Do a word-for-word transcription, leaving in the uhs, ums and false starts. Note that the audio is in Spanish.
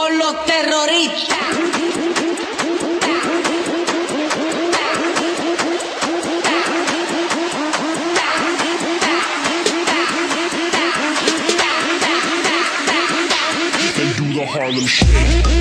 con los terroristas. And do the Harlem Shake.